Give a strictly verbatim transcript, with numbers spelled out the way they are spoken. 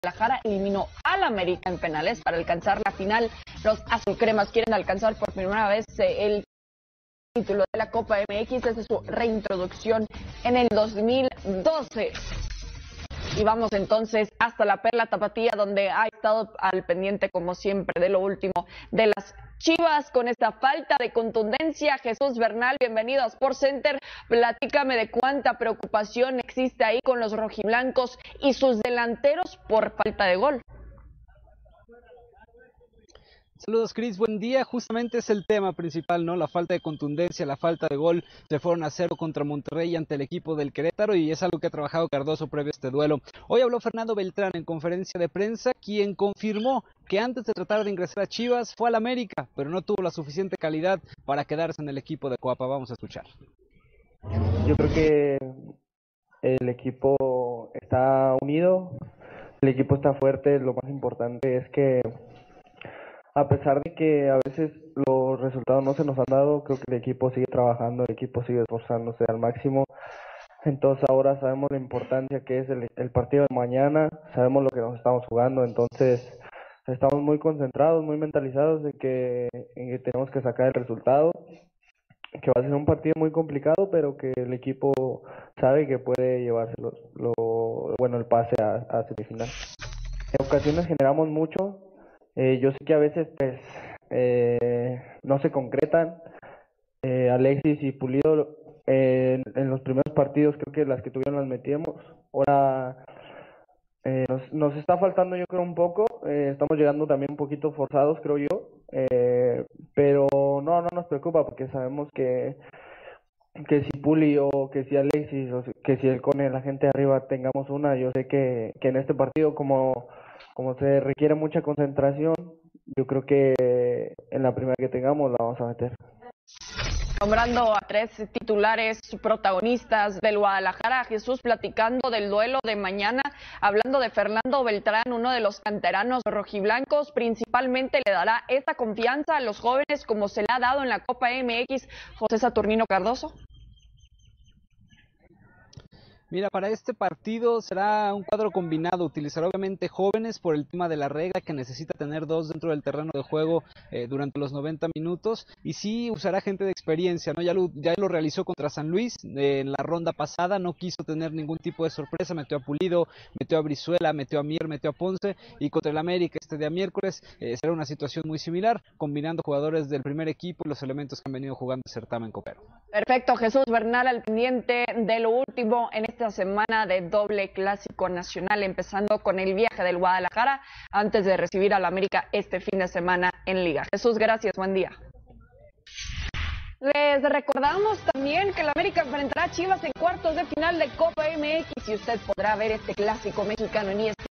Guadalajara eliminó al América en penales para alcanzar la final. Los azulcremas quieren alcanzar por primera vez el título de la Copa M X desde su reintroducción en el dos mil doce. Y vamos entonces hasta la Perla Tapatía, donde ha estado al pendiente, como siempre, de lo último de las Chivas con esta falta de contundencia. Jesús Bernal, bienvenido a Sports Center. Platícame de cuánta preocupación existe ahí con los rojiblancos y sus delanteros por falta de gol. Saludos, Cris, buen día. Justamente es el tema principal, ¿no? La falta de contundencia, la falta de gol. Se fueron a cero contra Monterrey ante el equipo del Querétaro y es algo que ha trabajado Cardoso previo a este duelo. Hoy habló Fernando Beltrán en conferencia de prensa, quien confirmó que antes de tratar de ingresar a Chivas fue al América, pero no tuvo la suficiente calidad para quedarse en el equipo de Coapa. Vamos a escuchar. Yo creo que el equipo está unido, el equipo está fuerte. Lo más importante es que a pesar de que a veces los resultados no se nos han dado, creo que el equipo sigue trabajando, el equipo sigue esforzándose al máximo. Entonces ahora sabemos la importancia que es el, el partido de mañana, sabemos lo que nos estamos jugando, entonces estamos muy concentrados, muy mentalizados de que, en que tenemos que sacar el resultado, que va a ser un partido muy complicado, pero que el equipo sabe que puede llevarse lo, lo, bueno, el pase a, a semifinal. En ocasiones generamos mucho. Eh, yo sé que a veces pues eh, no se concretan. Eh, Alexis y Pulido eh, en, en los primeros partidos creo que las que tuvieron las metíamos. Ahora eh, nos, nos está faltando yo creo un poco. Eh, estamos llegando también un poquito forzados creo yo. Eh, pero no, no nos preocupa porque sabemos que que si Puli o que si Alexis o que si el Cone, la gente de arriba tengamos una, yo sé que, que en este partido como como se requiere mucha concentración, yo creo que en la primera que tengamos la vamos a meter. Nombrando a tres titulares protagonistas del Guadalajara, Jesús, platicando del duelo de mañana, hablando de Fernando Beltrán, uno de los canteranos rojiblancos, principalmente le dará esta confianza a los jóvenes como se le ha dado en la Copa M X, José Saturnino Cardoso. Mira, para este partido será un cuadro combinado, utilizará obviamente jóvenes por el tema de la regla que necesita tener dos dentro del terreno de juego eh, durante los noventa minutos y sí usará gente de experiencia, ¿no? Ya lo, ya lo realizó contra San Luis eh, en la ronda pasada, no quiso tener ningún tipo de sorpresa, metió a Pulido, metió a Brizuela, metió a Mier, metió a Ponce y contra el América este día miércoles eh, será una situación muy similar, combinando jugadores del primer equipo y los elementos que han venido jugando el certamen copero. Perfecto, Jesús Bernal al pendiente de lo último en esta semana de doble clásico nacional, empezando con el viaje del Guadalajara antes de recibir al América este fin de semana en Liga. Jesús, gracias, buen día. Les recordamos también que el América enfrentará a Chivas en cuartos de final de Copa M X y usted podrá ver este clásico mexicano en E S P N.